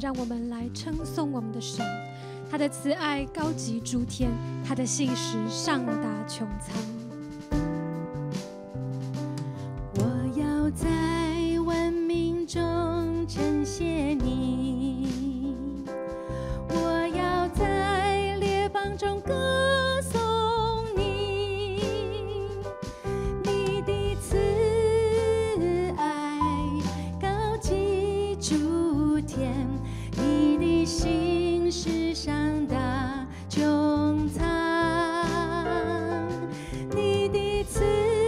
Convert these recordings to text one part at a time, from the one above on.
让我们来称颂我们的神。他的慈爱高及诸天，他的信实上达穹苍。 我要在万民中称谢你，我要在列邦中歌颂你，你的慈爱高及诸天，你的信实上达穹苍，你的慈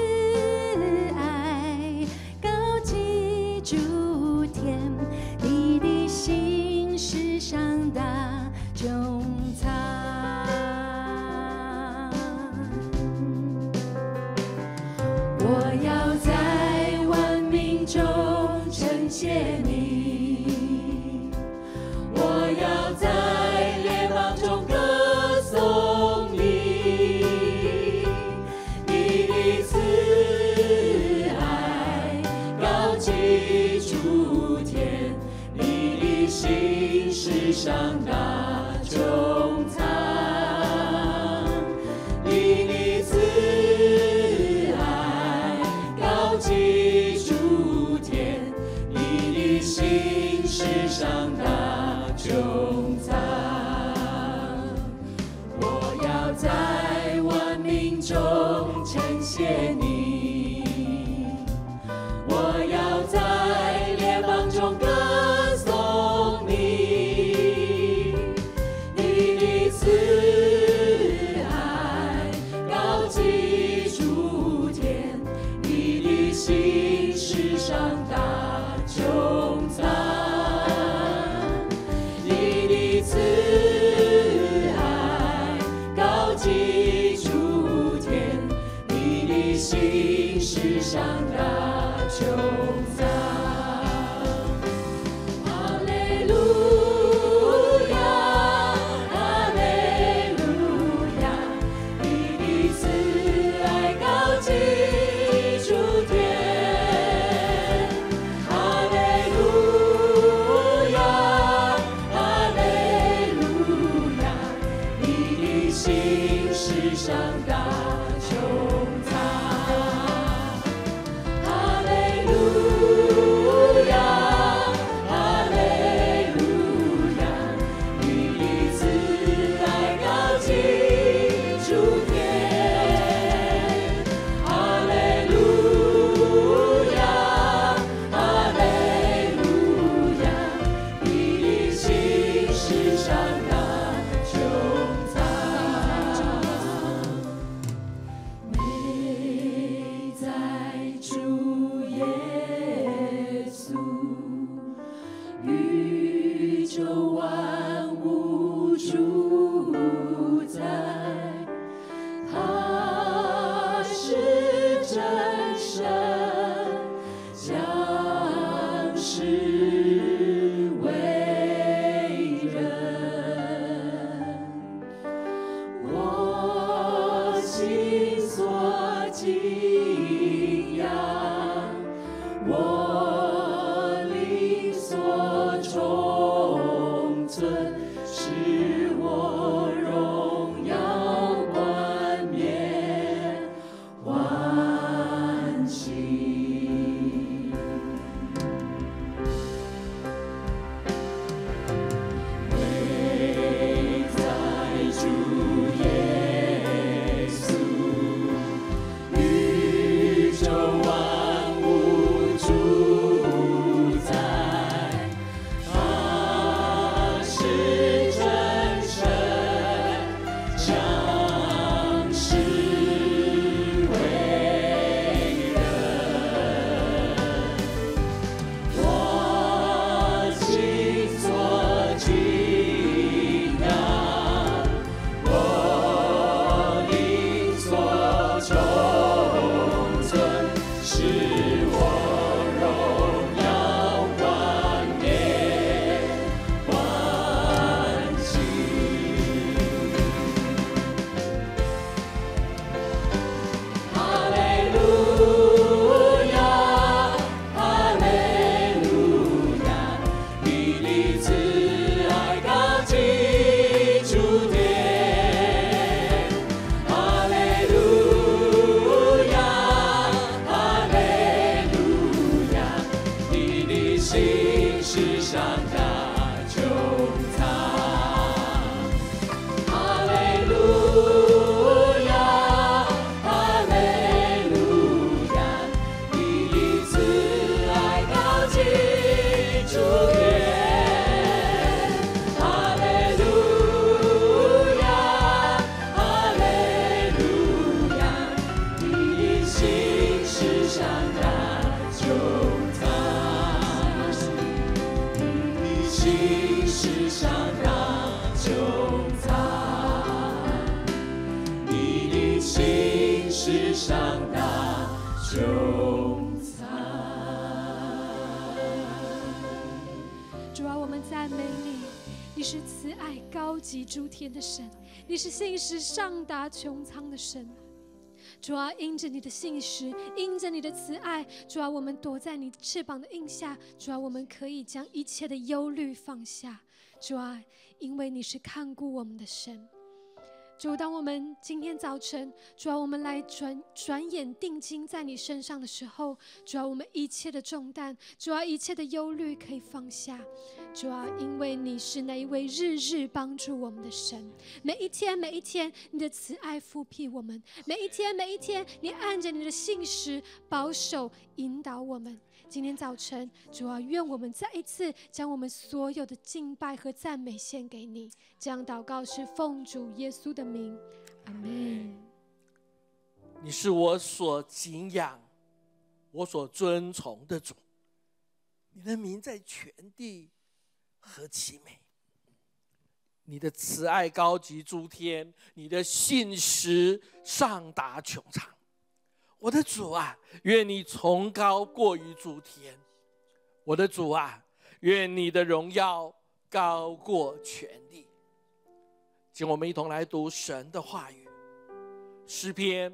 爱高及诸天，你的信实上达穹苍。我要在万民中称谢你，我要在列邦中歌颂你，你的慈爱高及诸天，你的信实上达穹苍，你的慈爱高及诸天，你的信实上达穹苍。我要在万民中称谢你，我要在列邦中歌颂你，你的慈爱高及诸天，你的信实上达穹苍，你的慈爱高及诸天，你的信实上达穹苍。哈利路亚，哈利路亚，你的慈爱高及诸天。哈利路亚，哈利路亚，你的信实上达穹苍。哈利路亚，哈利路亚，你的慈爱高及诸天。哈利路亚，哈利路亚，你的信实上达穹苍。美在主耶稣，宇宙万物主宰，他是真神，降世为人。我心所敬仰，我灵所充存，是我世上大穹苍，你的心世上大穹苍。 主啊，我们赞美你，你是慈爱高及诸天的神，你是信实上达穹苍的神。主啊，因着你的信实，因着你的慈爱，主啊，我们躲在你翅膀的荫下。主啊，我们可以将一切的忧虑放下。主啊，因为你是看顾我们的神。主，当我们今天早晨，主啊，我们来转眼定睛在你身上的时候，主啊，我们一切的重担，主啊，一切的忧虑可以放下。主啊，因为你是那一位日日帮助我们的神，每一天每一天，你的慈爱复辟我们；每一天每一天，你按着你的信实保守引导我们。今天早晨，主啊，愿我们再一次将我们所有的敬拜和赞美献给你。这样祷告是奉主耶稣的名，阿们。 你是我所敬仰、我所尊崇的主，你的名在全地何其美！你的慈爱高及诸天，你的信实上达穹苍。我的主啊，愿你崇高过于诸天。我的主啊，愿你的荣耀高过全地。请我们一同来读神的话语，诗篇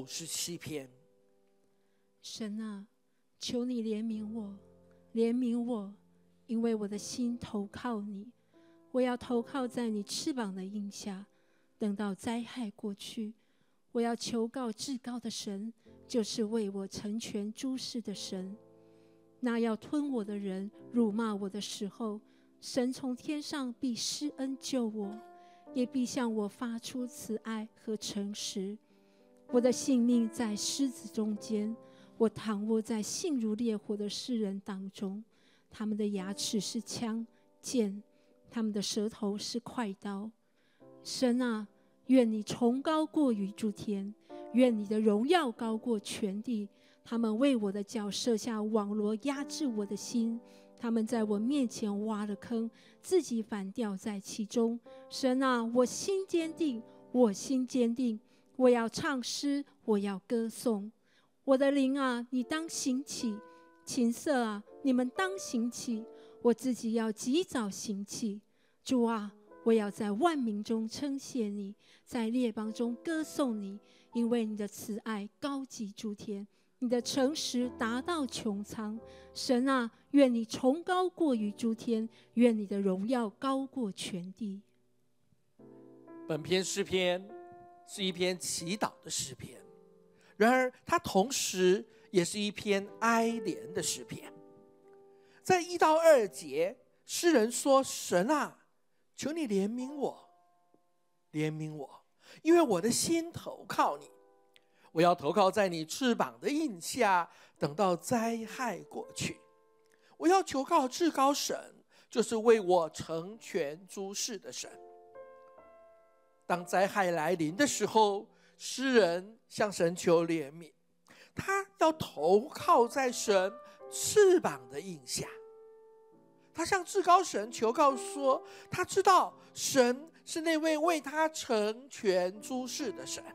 57篇。 神啊，求你怜悯我，怜悯我，因为我的心投靠你。我要投靠在你翅膀的荫下，等到灾害过去。我要求告至高的神，就是为我成全诸事的神。那要吞我的人辱骂我的时候，神从天上必施恩救我，也必向我发出慈爱和诚实。我的性命在狮子中间，我躺卧在性如烈火的世人当中。他们的牙齿是枪剑，他们的舌头是快刀。神啊，愿你崇高过于诸天，愿你的荣耀高过全地。他们为我的脚设下网罗，压制我的心。他们在我面前挖了坑，自己反掉在其中。神啊，我心坚定，我心坚定。我要唱诗，我要歌颂。我的灵啊，你当醒起；琴瑟啊，你们当醒起。我自己要及早醒起。主啊，我要在万民中称谢你，在列邦中歌颂你，因为你的慈爱高及诸天，你的诚实达到穹苍。神啊，愿你崇高过于诸天，愿你的荣耀高过全地。 本篇诗篇是一篇祈祷的诗篇，然而它同时也是一篇哀怜的诗篇。在1到2节，诗人说：神啊，求你怜悯我，怜悯我，因为我的心投靠你。我要投靠在你翅膀的荫下，等到灾害过去。我要求告至高神，就是为我成全诸事的神。当灾害来临的时候，诗人向神求怜悯，他要投靠在神翅膀的荫下。他向至高神求告说，他知道神是那位为他成全诸事的神。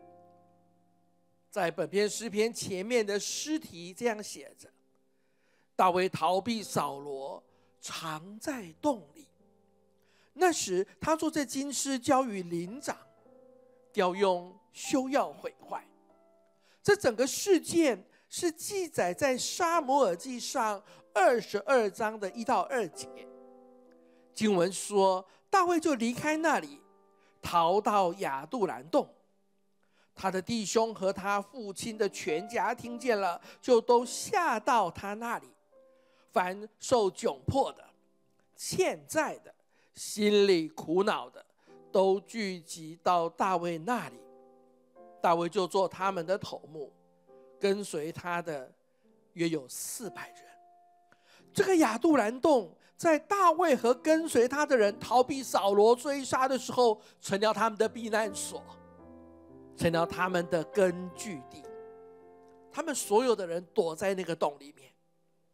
在本篇诗篇前面的诗题这样写着：大卫逃避扫罗，藏在洞里。那时他做这经诗交与灵长，调用休要毁坏。这整个事件是记载在撒母耳记上22章的1到2节。经文说，大卫就离开那里，逃到亚杜兰洞。他的弟兄和他父亲的全家听见了，就都下到他那里。凡受窘迫的、欠债的、心里苦恼的，都聚集到大卫那里。大卫就做他们的头目，跟随他的约有400人。这个亚杜兰洞在大卫和跟随他的人逃避扫罗追杀的时候，成了他们的避难所，成了他们的根据地。他们所有的人躲在那个洞里面。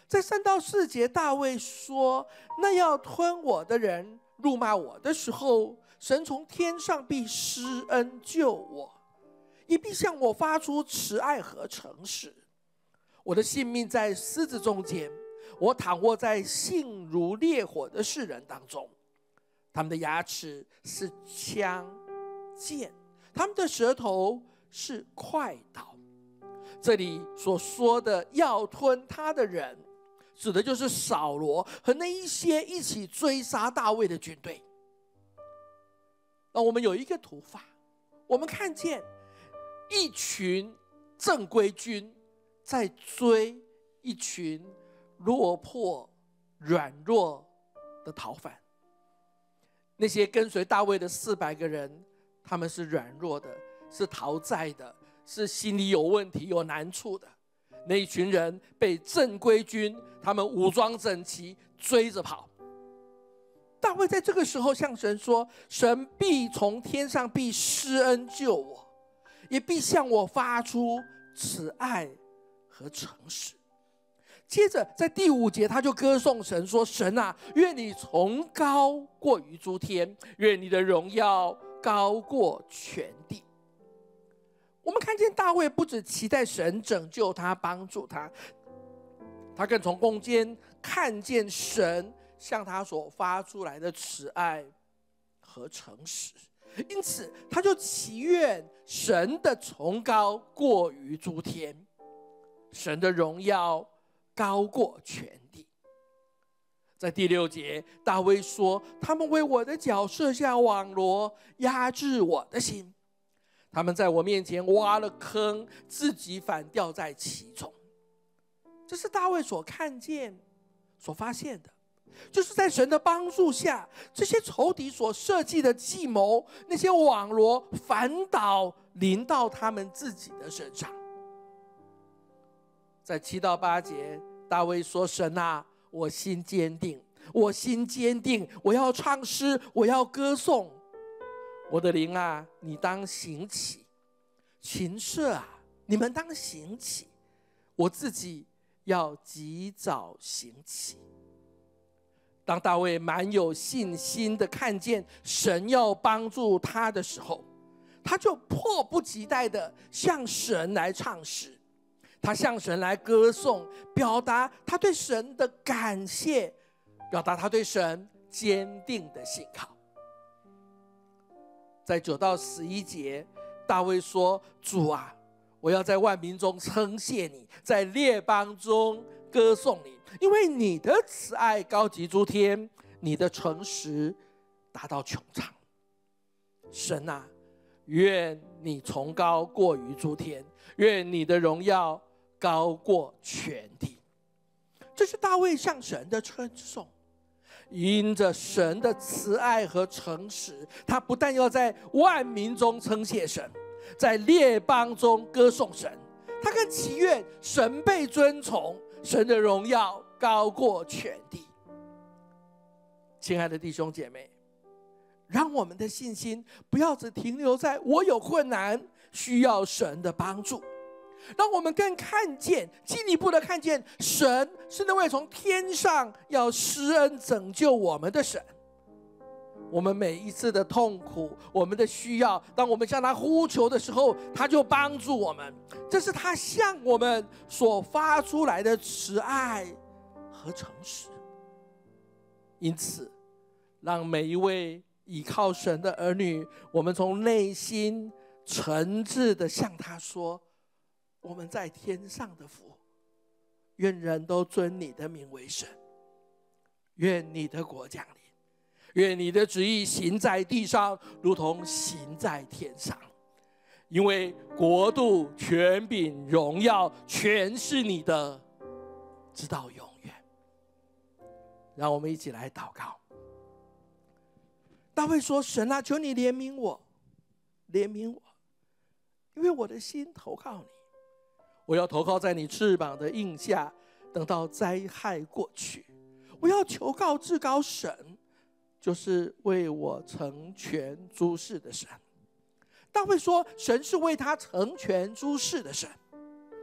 在3到4节，大卫说：“那要吞我的人辱骂我的时候，神从天上必施恩救我，也必向我发出慈爱和诚实。我的性命在狮子中间，我躺卧在性如烈火的世人当中。他们的牙齿是枪剑，他们的舌头是快刀。”这里所说的要吞他的人，指的就是扫罗和那一些一起追杀大卫的军队。那我们有一个图法，我们看见一群正规军在追一群落魄软弱的逃犯。那些跟随大卫的400个人，他们是软弱的，是逃债的，是心里有问题有难处的。那一群人被正规军他们武装整齐追着跑。大卫在这个时候向神说：“神必从天上必施恩救我，也必向我发出慈爱和诚实。”接着在第5节，他就歌颂神说：“神啊，愿你崇高过于诸天，愿你的荣耀高过全地。”我们看见大卫不只期待神拯救他帮助他，他更从中间看见神向他所发出来的慈爱和诚实，因此他就祈愿神的崇高过于诸天，神的荣耀高过全地。在第6节，大卫说：“他们为我的脚设下网罗，压制我的心。他们在我面前挖了坑，自己反掉在其中。”这是大卫所看见、所发现的，就是在神的帮助下，这些仇敌所设计的计谋，那些网罗反倒临到他们自己的身上。在7到8节，大卫说：“神啊，我心坚定，我心坚定，我要唱诗，我要歌颂。我的灵啊，你当行起；琴瑟啊，你们当行起。我自己要及早行起。”当大卫满有信心的看见神要帮助他的时候，他就迫不及待的向神来唱诗，他向神来歌颂，表达他对神的感谢，表达他对神坚定的信靠。在9到11节，大卫说：“主啊，我要在万民中称谢你，在列邦中歌颂你，因为你的慈爱高及诸天，你的诚实达到穹苍。神啊，愿你崇高过于诸天，愿你的荣耀高过全地。”这是大卫向神的称颂。因着神的慈爱和诚实，他不但要在万民中称谢神，在列邦中歌颂神，他更祈愿神被尊崇，神的荣耀高过全地。亲爱的弟兄姐妹，让我们的信心不要只停留在我有困难需要神的帮助，让我们更看见，进一步的看见神是那位从天上要施恩拯救我们的神。我们每一次的痛苦，我们的需要，当我们向他呼求的时候，他就帮助我们。这是他向我们所发出来的慈爱和诚实。因此，让每一位倚靠神的儿女，我们从内心诚挚的向他说：我们在天上的父，愿人都尊你的名为神，愿你的国降临，愿你的旨意行在地上，如同行在天上。因为国度、权柄、荣耀全是你的，直到永远。让我们一起来祷告。大卫说：神啊，求你怜悯我，怜悯我，因为我的心投靠你。我要投靠在你翅膀的荫下，等到灾害过去。我要求告至高神，就是为我成全诸事的神。大卫说，神是为他成全诸事的神。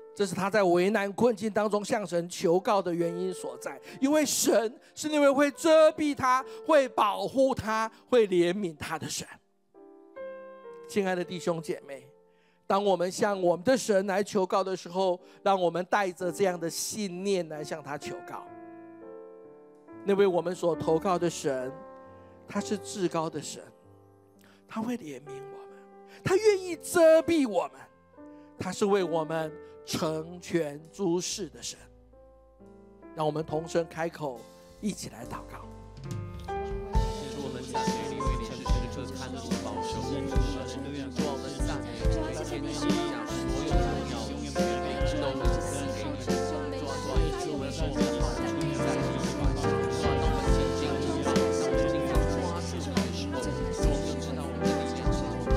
这是他在为难困境当中向神求告的原因所在，因为神是那位会遮蔽他、会保护他、会怜悯他的神。亲爱的弟兄姐妹，当我们向我们的神来求告的时候，让我们带着这样的信念来向他求告。那位我们所投靠的神，他是至高的神，他会怜悯我们，他愿意遮蔽我们，他是为我们成全诸事的神。让我们同声开口，一起来祷告。 主，我们赞美你，为你是时刻看顾保守我们的神。主，我们赞美你，为天地将所有的荣耀、永远的名都赐给你。主，我们说我们好主在你以外，当我们紧紧拥抱，当我们紧紧抓住你的时候，我们知道我们的力量是从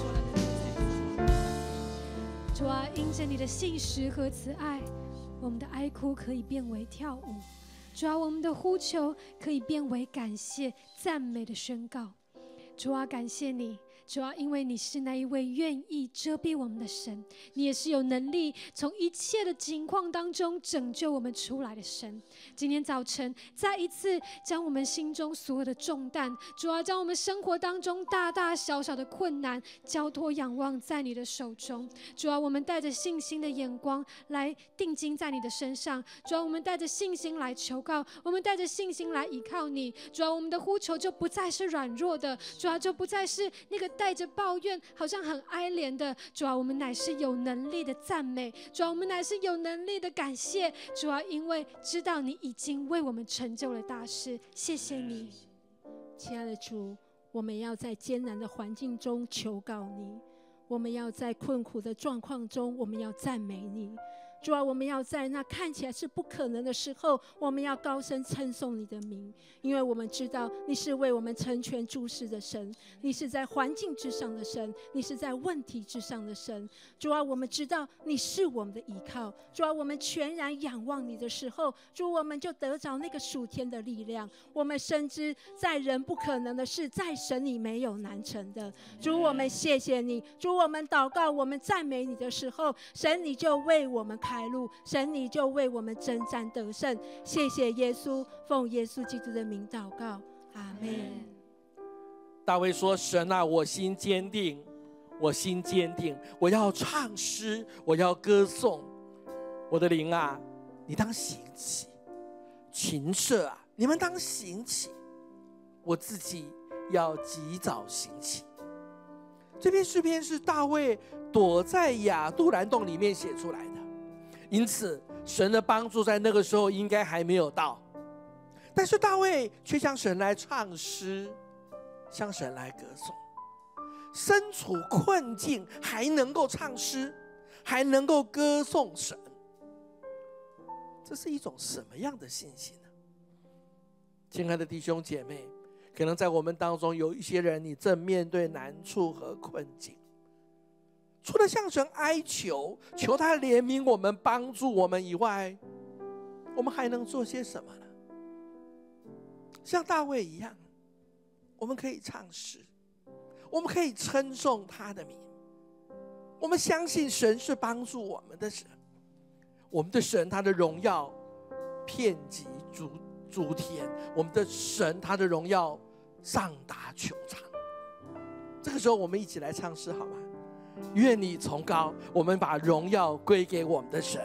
你。 主啊，因着你的信实和慈爱，我们的哀哭可以变为跳舞。主啊，我们的呼求可以变为感谢、赞美的宣告。主啊，感谢你。主啊，因为你是那一位愿意遮蔽我们的神，你也是有能力从一切的情况当中拯救我们出来的神。今天早晨再一次将我们心中所有的重担，主啊，将我们生活当中大大小小的困难交托仰望在你的手中。主啊，我们带着信心的眼光来定睛在你的身上。主啊，我们带着信心来求告，我们带着信心来依靠你。主啊，我们的呼求就不再是软弱的，主啊，就不再是那个带着抱怨好像很哀怜的。主啊，我们乃是有能力的赞美。主啊，我们乃是有能力的感谢。主啊，因为知道你已经为我们成就了大事，谢谢你。 亲爱的主，我们要在艰难的环境中求告你，我们要在困苦的状况中，我们要赞美你。主啊，我们要在那看起来是不可能的时候，我们要高声称颂你的名，因为我们知道你是为我们成全诸事的神，你是在环境之上的神，你是在问题之上的神。主啊，我们知道你是我们的依靠。主啊，我们全然仰望你的时候，主，我们就得着那个属天的力量。我们深知在人不可能的事，在神里没有难成的。主，我们谢谢你。主，我们祷告，我们赞美你的时候，神你就为我们开路，神你就为我们征战得胜。谢谢耶稣，奉耶稣基督的名祷告，阿们。 大卫说：神啊，我心坚定，我心坚定，我要唱诗，我要歌颂。我的灵啊，你当醒起；群舍啊，你们当醒起。我自己要及早醒起。这篇诗篇是大卫躲在亚杜兰洞里面写出来的，因此神的帮助在那个时候应该还没有到，但是大卫却向神来唱诗，向神来歌颂。身处困境还能够唱诗，还能够歌颂神，这是一种什么样的信心呢？亲爱的弟兄姐妹，可能在我们当中有一些人，你正面对难处和困境，除了向神哀求，求他怜悯我们、帮助我们以外，我们还能做些什么呢？像大卫一样，我们可以唱诗，我们可以称颂他的名。我们相信神是帮助我们的神，我们的神他的荣耀遍及诸天，我们的神他的荣耀上达穹苍。这个时候我们一起来唱诗好吗？愿你崇高，我们把荣耀归给我们的神。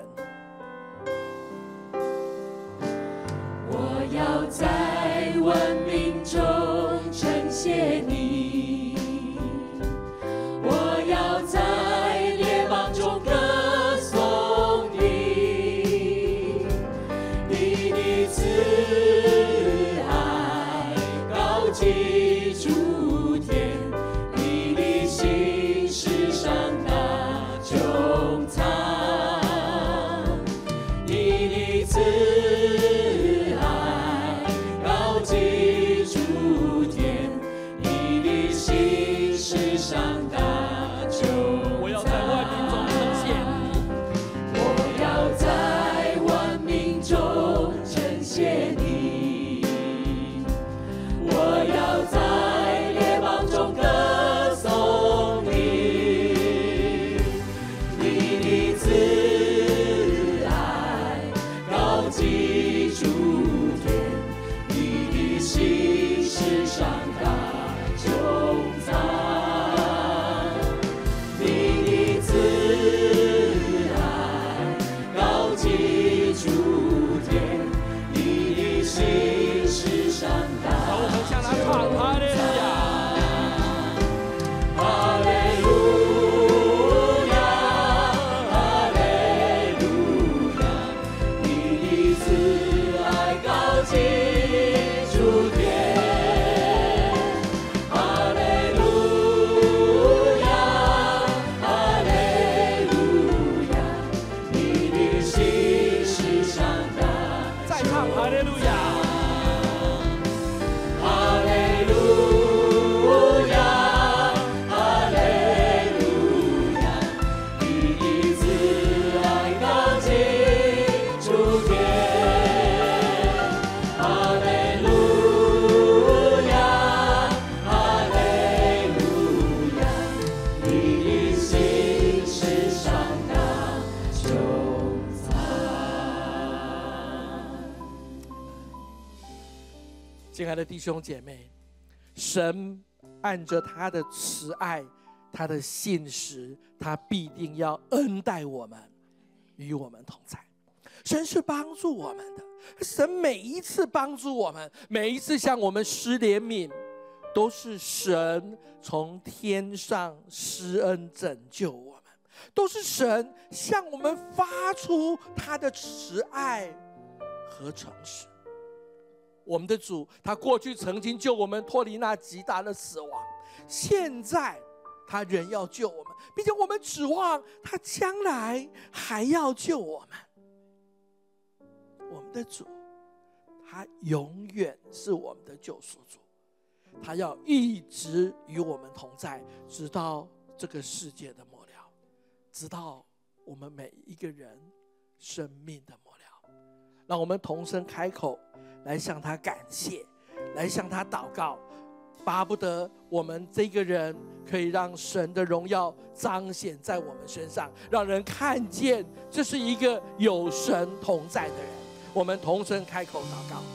我要在万民中称谢你，我要在列邦中歌颂你，你的慈爱高及诸天，你的心是上达穹苍，你的慈爱高及诸天，你的心是上达穹苍。我要在万民中称谢你，我要在万民中称谢你，我要在的弟兄姐妹，神按着他的慈爱，他的信实，他必定要恩待我们，与我们同在。神是帮助我们的，神每一次帮助我们，每一次向我们施怜悯，都是神从天上施恩拯救我们，都是神向我们发出他的慈爱和诚实。我们的主，他过去曾经救我们脱离那极大的死亡，现在他仍要救我们，并且我们指望他将来还要救我们。我们的主，他永远是我们的救赎主，他要一直与我们同在，直到这个世界的末了，直到我们每一个人生命的末了。让我们同声开口来向他感谢，来向他祷告，巴不得我们这个人可以让神的荣耀彰显在我们身上，让人看见这是一个有神同在的人。我们同声开口祷告。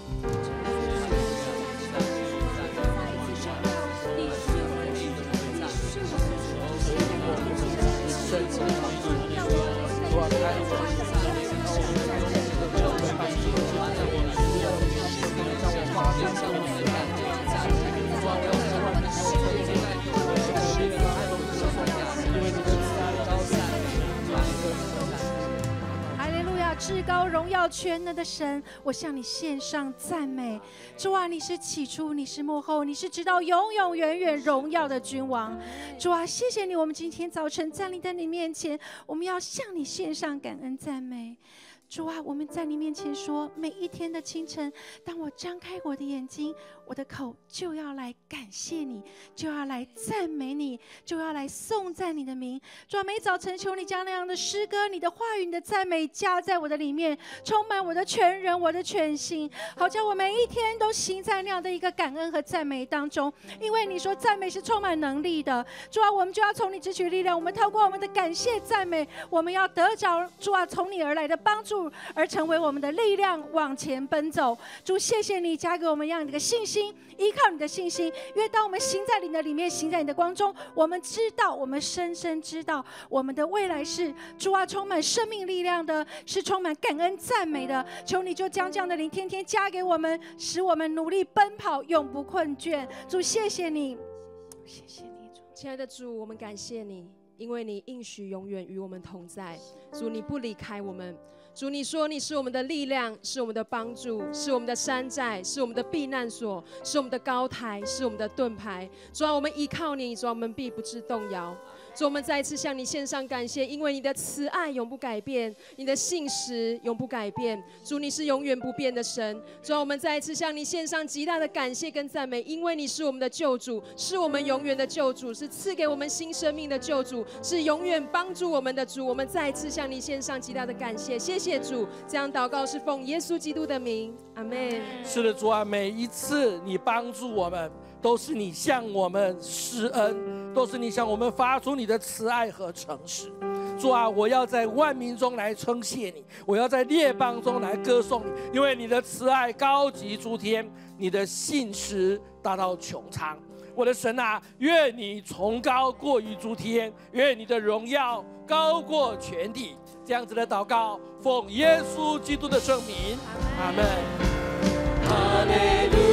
至高荣耀全能的神，我向你献上赞美。主啊，你是起初，你是幕后，你是直到永永远远荣耀的君王。主啊，谢谢你，我们今天早晨站立在你面前，我们要向你献上感恩赞美。主啊，我们在你面前说，每一天的清晨，当我张开我的眼睛，我的口就要来感谢你，就要来赞美你，就要来颂赞你的名。主啊，每早晨求你将那样的诗歌、你的话语、你的赞美加在我的里面，充满我的全人、我的全心，好叫我每一天都行在那样的一个感恩和赞美当中。因为你说赞美是充满能力的，主啊，我们就要从你汲取力量，我们透过我们的感谢赞美，我们要得着主啊从你而来的帮助，而成为我们的力量，往前奔走。主，谢谢你加给我们这样的一个信心，依靠你的信心，因为当我们行在你的里面，行在你的光中，我们知道，我们深深知道，我们的未来是主啊充满生命力量的，是充满感恩赞美的。求你就将这样的灵天天加给我们，使我们努力奔跑，永不困倦。主，谢谢你，谢谢你。 亲爱的主，我们感谢你，因为你应许永远与我们同在。主，你不离开我们。主，你说你是我们的力量，是我们的帮助，是我们的山寨，是我们的避难所，是我们的高台，是我们的盾牌。主啊，我们依靠你，主啊，我们必不致动摇。主，我们再一次向你献上感谢，因为你的慈爱永不改变，你的信实永不改变。主，你是永远不变的神。主啊，我们再一次向你献上极大的感谢跟赞美，因为你是我们的救主，是我们永远的救主，是赐给我们新生命的救主，是永远帮助我们的主。我们再一次向你献上极大的感谢，谢谢主。这样祷告是奉耶稣基督的名，阿们。 是的，主啊，每一次你帮助我们，都是你向我们施恩，都是你向我们发出你的慈爱和诚实。主啊，我要在万民中来称谢你，我要在列邦中来歌颂你，因为你的慈爱高及诸天，你的信实达到穹苍。我的神啊，愿你崇高过于诸天，愿你的荣耀高过全地。这样子的祷告，奉耶稣基督的圣名，阿们。哈利路亚。